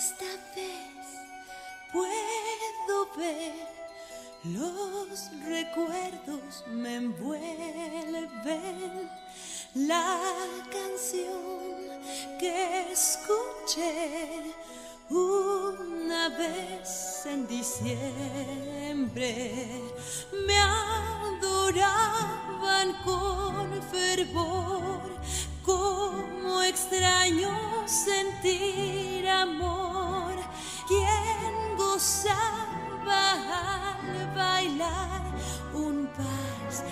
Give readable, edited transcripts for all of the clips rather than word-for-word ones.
Esta vez puedo ver, los recuerdos me envuelven. La canción que escuché una vez en diciembre, me adoraban con fervor. Como extraño sentir amor, quien gozaba al bailar un vals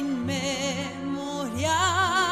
inmemorial.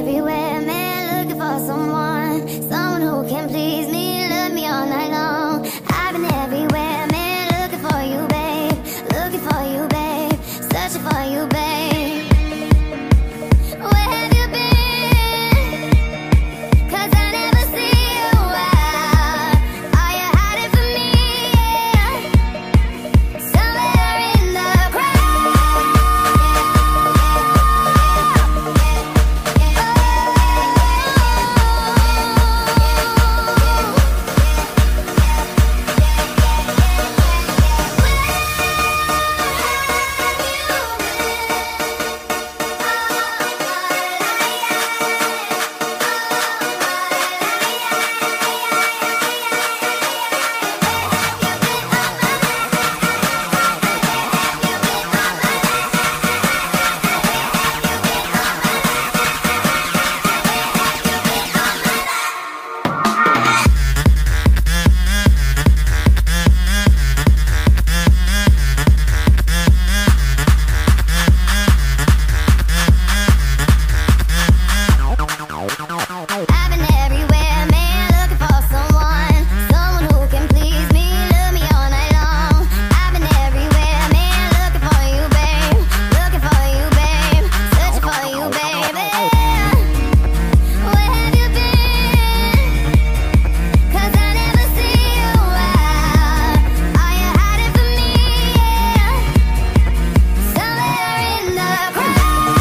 everywhere, man, looking for someone who can please me, love me all night long. I've been everywhere, man, looking for you, babe, searching for you, babe. Where have you been? 'Cause I never see you out. Are you hiding from me? Yeah. Somewhere in the crowd. I've been everywhere, man, looking for someone who can please me, love me all night long. I've been everywhere, man, looking for you, babe, searching for you, baby. Where have you been? 'Cause I never see you out. Are you hiding from me? Yeah. Somewhere in the crowd.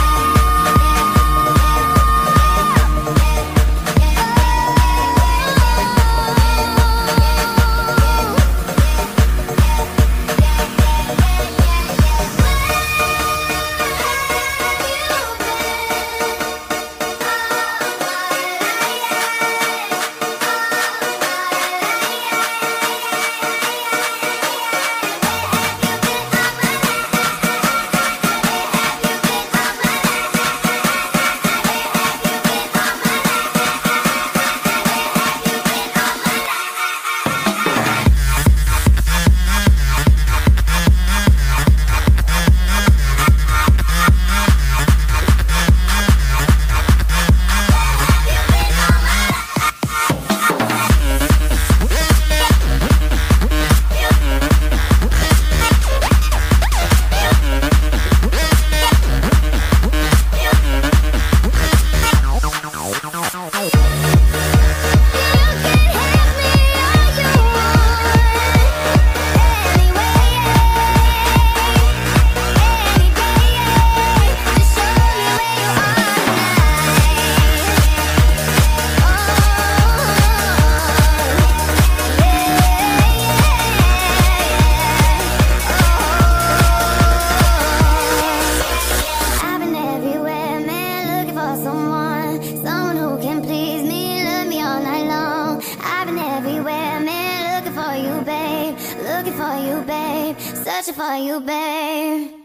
Someone who can please me, love me all night long. I've been everywhere, man, looking for you, babe, searching for you, babe.